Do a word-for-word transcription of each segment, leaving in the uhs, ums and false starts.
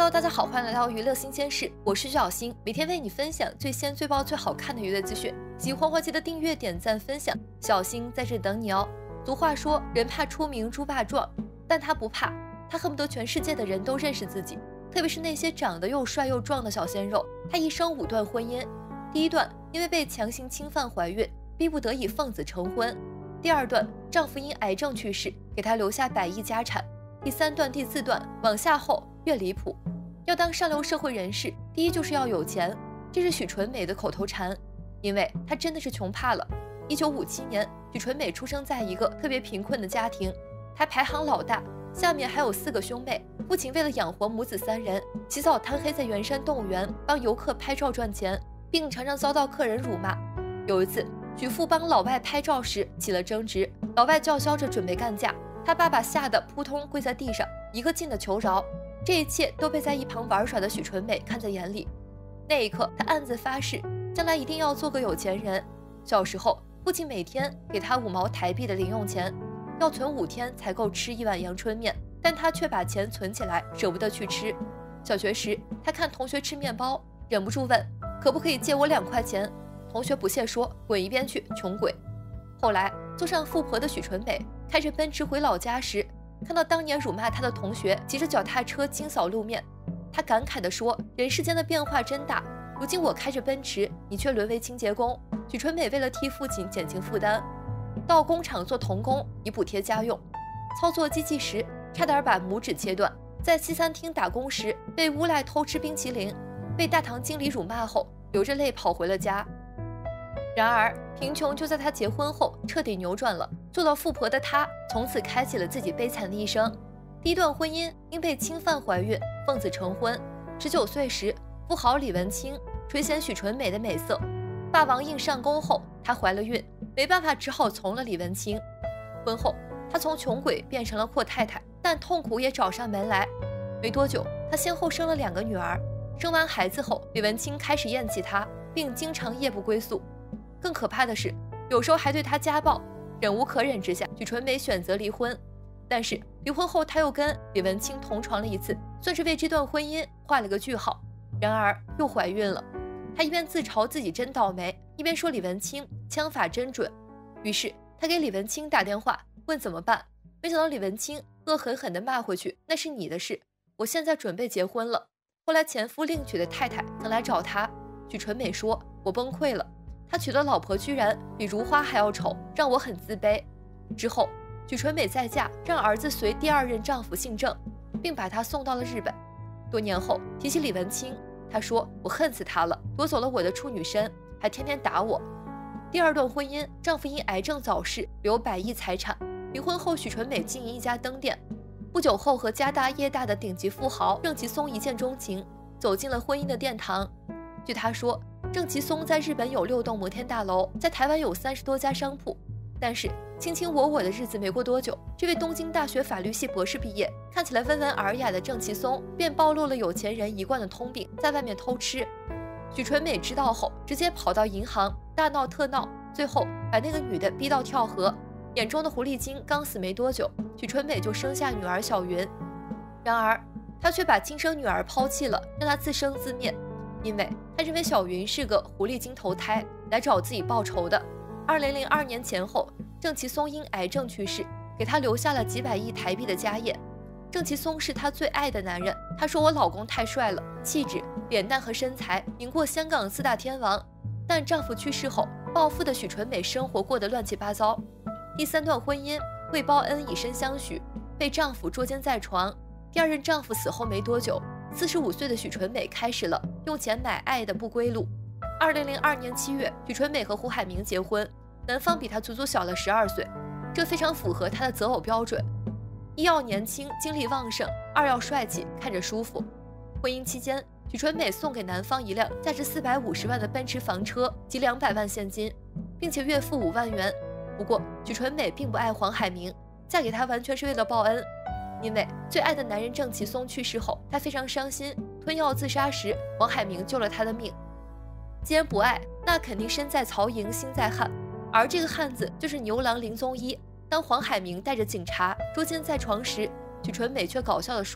Hello， 大家好，欢迎来到娱乐新鲜事，我是徐小新，每天为你分享最鲜、最爆、最好看的娱乐资讯。喜欢话记得订阅、点赞、分享，小新在这里等你哦。俗话说，人怕出名猪怕壮，但他不怕，他恨不得全世界的人都认识自己，特别是那些长得又帅又壮的小鲜肉。他一生五段婚姻，第一段因为被强行侵犯怀孕，逼不得已奉子成婚；第二段丈夫因癌症去世，给她留下百亿家产；第三段、第四段往下后越离谱。要当上流社会人士，第一就是要有钱，这是许纯美的口头禅，因为她真的是穷怕了。一九五七年，许纯美出生在一个特别贫困的家庭，她排行老大，下面还有四个兄妹。父亲为了养活母子三人，起早贪黑在圆山动物园帮游客拍照赚钱，并常常遭到客人辱骂。有一次，许父帮老外拍照时起了争执，老外叫嚣着准备干架，他爸爸吓得扑通跪在地上，一个劲的求饶。这一切都被在一旁玩耍的许纯美看在眼里。那一刻，她暗自发誓，将来一定要做个有钱人。小时候，父亲每天给她五毛台币的零用钱，要存五天才够吃一碗阳春面，但她却把钱存起来，舍不得去吃。小学时，她看同学吃面包，忍不住问：“可不可以借我两块钱？”同学不屑说：“滚一边去，穷鬼。”后来，坐上富婆的许纯美开着奔驰回老家时，看到当年辱骂他的同学骑着脚踏车清扫路面，他感慨地说：“人世间的变化真大，如今我开着奔驰，你却沦为清洁工。”许纯美为了替父亲减轻负担，到工厂做童工以补贴家用，操作机器时差点把拇指切断，在西餐厅打工时被诬赖偷吃冰淇淋，被大堂经理辱骂后流着泪跑回了家。然而，贫穷就在她结婚后彻底扭转了。做了富婆的她，从此开启了自己悲惨的一生。第一段婚姻因被侵犯怀孕，奉子成婚。十九岁时，富豪李文清垂涎许纯美的美色，霸王硬上弓后，她怀了孕，没办法，只好从了李文清。婚后，她从穷鬼变成了阔太太，但痛苦也找上门来。没多久，她先后生了两个女儿。生完孩子后，李文清开始厌弃她，并经常夜不归宿。更可怕的是，有时候还对她家暴。忍无可忍之下，许纯美选择离婚。但是离婚后，她又跟李文清同床了一次，算是为这段婚姻画了个句号。然而又怀孕了，她一边自嘲自己真倒霉，一边说李文清枪法真准。于是她给李文清打电话问怎么办，没想到李文清恶狠狠地骂回去：“那是你的事，我现在准备结婚了。”后来前夫另娶的太太曾来找她，许纯美说：“我崩溃了。他娶的老婆居然比如花还要丑，让我很自卑。”之后，许纯美再嫁，让儿子随第二任丈夫姓郑，并把他送到了日本。多年后提起李文清，她说：“我恨死他了，夺走了我的处女身，还天天打我。”第二段婚姻，丈夫因癌症早逝，留百亿财产。离婚后，许纯美经营一家灯店，不久后和家大业大的顶级富豪郑其松一见钟情，走进了婚姻的殿堂。据她说，郑其松在日本有六栋摩天大楼，在台湾有三十多家商铺。但是卿卿我我的日子没过多久，这位东京大学法律系博士毕业，看起来温文尔雅的郑其松便暴露了有钱人一贯的通病，在外面偷吃。许纯美知道后，直接跑到银行大闹特闹，最后把那个女的逼到跳河。眼中的狐狸精刚死没多久，许纯美就生下女儿小云。然而她却把亲生女儿抛弃了，让她自生自灭。因为他认为小云是个狐狸精投胎来找自己报仇的。二零零二年前后，郑其松因癌症去世，给他留下了几百亿台币的家业。郑其松是他最爱的男人，他说：“我老公太帅了，气质、脸蛋和身材赢过香港四大天王。”但丈夫去世后，暴富的许纯美生活过得乱七八糟。第三段婚姻，为报恩以身相许，被丈夫捉奸在床。第二任丈夫死后没多久，四十五岁的许纯美开始了用钱买爱的不归路。二零零二年七月，许纯美和胡海明结婚，男方比她足足小了十二岁，这非常符合她的择偶标准：一要年轻，精力旺盛；二要帅气，看着舒服。婚姻期间，许纯美送给男方一辆价值四百五十万的奔驰房车及两百万现金，并且月付五万元。不过，许纯美并不爱黄海明，嫁给他完全是为了报恩。因为最爱的男人郑其松去世后，她非常伤心，吞药自杀时，黄海明救了她的命。既然不爱，那肯定身在曹营心在汉，而这个汉子就是牛郎林宗一。当黄海明带着警察捉奸在床时，许纯美却搞笑地说：“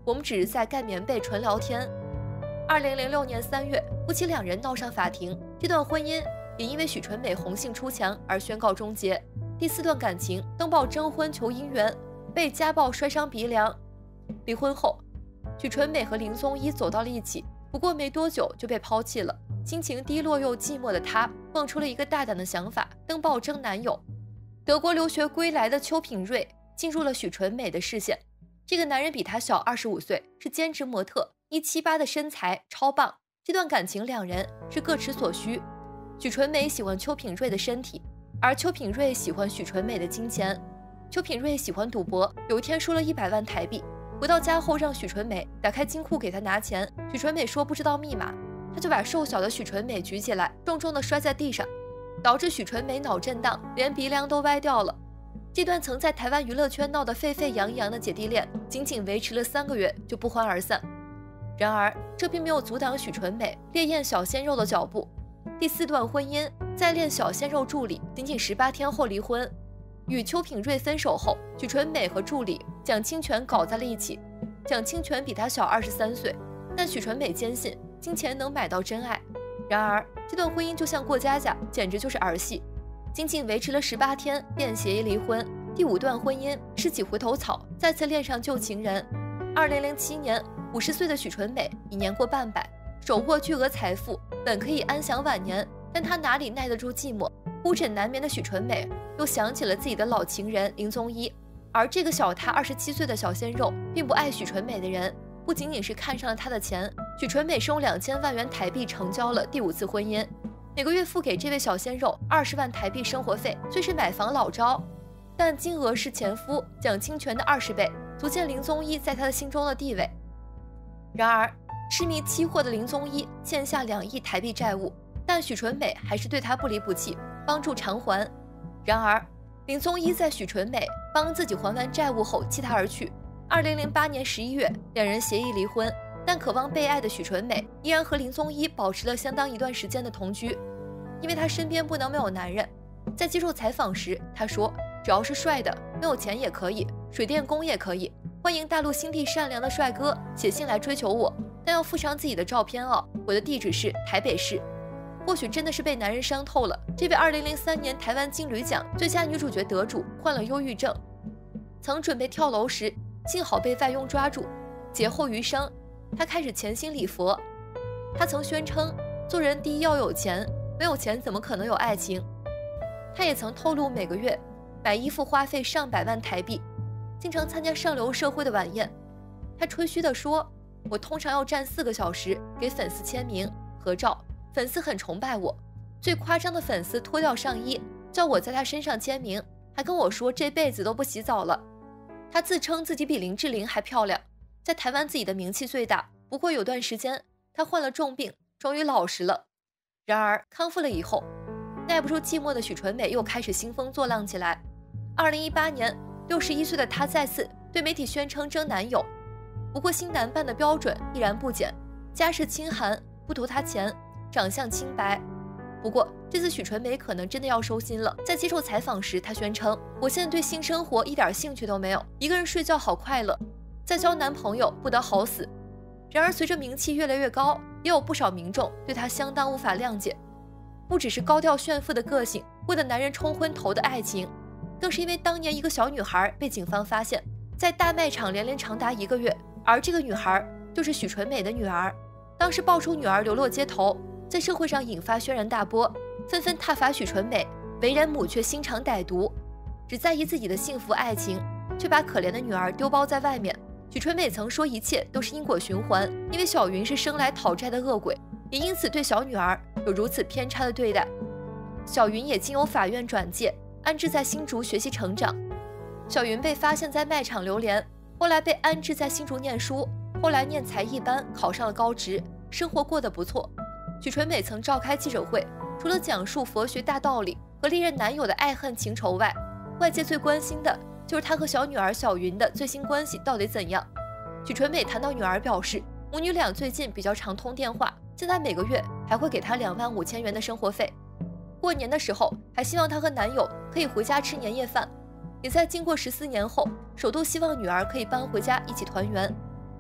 我们只是在盖棉被纯聊天。二零零六年三月，夫妻两人闹上法庭，这段婚姻也因为许纯美红杏出墙而宣告终结。第四段感情登报征婚求姻缘，被家暴摔伤鼻梁。离婚后，许纯美和林宗一走到了一起，不过没多久就被抛弃了。心情低落又寂寞的她，蹦出了一个大胆的想法，登报征男友。德国留学归来的邱品瑞进入了许纯美的视线。这个男人比她小二十五岁，是兼职模特，一七八的身材超棒。这段感情两人是各取所需。许纯美喜欢邱品瑞的身体，而邱品瑞喜欢许纯美的金钱。邱品瑞喜欢赌博，有一天输了一百万台币，回到家后让许纯美打开金库给他拿钱。许纯美说不知道密码，他就把瘦小的许纯美举起来，重重的摔在地上，导致许纯美脑震荡，连鼻梁都歪掉了。这段曾在台湾娱乐圈闹得沸沸扬扬的姐弟恋，仅仅维持了三个月就不欢而散。然而，这并没有阻挡许纯美烈焰小鲜肉的脚步。第四段婚姻在练小鲜肉助理仅仅十八天后离婚。与邱品瑞分手后，许纯美和助理蒋清泉搞在了一起。蒋清泉比她小二十三岁，但许纯美坚信金钱能买到真爱。然而，这段婚姻就像过家家，简直就是儿戏。仅仅维持了十八天便协议离婚。第五段婚姻是起回头草，再次恋上旧情人。二零零七年，五十岁的许纯美已年过半百，手握巨额财富，本可以安享晚年，但她哪里耐得住寂寞？孤枕难眠的许纯美又想起了自己的老情人林宗一，而这个小她二十七岁的小鲜肉，并不爱许纯美的人，不仅仅是看上了她的钱。许纯美是用两千万元台币成交了第五次婚姻，每个月付给这位小鲜肉二十万台币生活费，虽是买房老招，但金额是前夫蒋清泉的二十倍，足见林宗一在他的心中的地位。然而，痴迷期货的林宗一欠下两亿台币债务，但许纯美还是对他不离不弃，帮助偿还。然而，林宗一在许纯美帮自己还完债务后弃他而去。二零零八年十一月，两人协议离婚。但渴望被爱的许纯美依然和林宗一保持了相当一段时间的同居，因为她身边不能没有男人。在接受采访时，她说：“只要是帅的，没有钱也可以，水电工也可以，欢迎大陆心地善良的帅哥写信来追求我，但要附上自己的照片哦。我的地址是台北市。”或许真的是被男人伤透了，这位二零零三年台湾金驴奖最佳女主角得主患了忧郁症，曾准备跳楼时，幸好被外佣抓住，劫后余生。他开始潜心礼佛。他曾宣称，做人第一要有钱，没有钱怎么可能有爱情？他也曾透露，每个月买衣服花费上百万台币，经常参加上流社会的晚宴。他吹嘘地说：“我通常要站四个小时给粉丝签名合照，粉丝很崇拜我。最夸张的粉丝脱掉上衣，叫我在他身上签名，还跟我说这辈子都不洗澡了。”他自称自己比林志玲还漂亮。在台湾自己的名气最大，不过有段时间他患了重病，终于老实了。然而康复了以后，耐不住寂寞的许纯美又开始兴风作浪起来。二零一八年，六十一岁的她再次对媒体宣称征男友，不过新男伴的标准依然不减，家世清寒，不图他钱，长相清白。不过这次许纯美可能真的要收心了。在接受采访时，她宣称：“我现在对性生活一点兴趣都没有，一个人睡觉好快乐。再交男朋友不得好死。”然而随着名气越来越高，也有不少民众对她相当无法谅解，不只是高调炫富的个性，为了男人冲昏头的爱情，更是因为当年一个小女孩被警方发现在大卖场连连长达一个月，而这个女孩就是许纯美的女儿。当时爆出女儿流落街头，在社会上引发轩然大波，纷纷挞伐许纯美为人母却心肠歹毒，只在意自己的幸福爱情，却把可怜的女儿丢包在外面。许纯美曾说一切都是因果循环，因为小云是生来讨债的恶鬼，也因此对小女儿有如此偏差的对待。小云也经由法院转介，安置在新竹学习成长。小云被发现在卖场流连，后来被安置在新竹念书，后来念才艺班考上了高职，生活过得不错。许纯美曾召开记者会，除了讲述佛学大道理和历任男友的爱恨情仇外，外界最关心的就是她和小女儿小云的最新关系到底怎样。许纯美谈到女儿表示，母女俩最近比较常通电话，现在每个月还会给她两万五千元的生活费。过年的时候还希望她和男友可以回家吃年夜饭，也在经过十四年后，首度希望女儿可以搬回家一起团圆。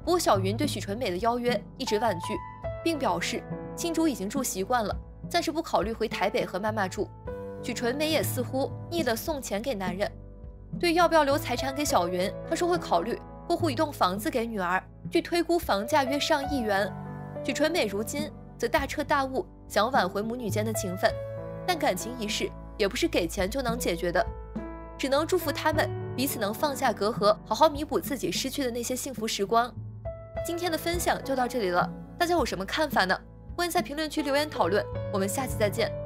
不过小云对许纯美的邀约一直婉拒，并表示新竹已经住习惯了，暂时不考虑回台北和妈妈住。许纯美也似乎腻了送钱给男人。对要不要留财产给小云，她说会考虑过户一栋房子给女儿，据推估房价约上亿元。许纯美如今则大彻大悟，想挽回母女间的情分，但感情一事也不是给钱就能解决的，只能祝福他们彼此能放下隔阂，好好弥补自己失去的那些幸福时光。今天的分享就到这里了，大家有什么看法呢？欢迎在评论区留言讨论，我们下期再见。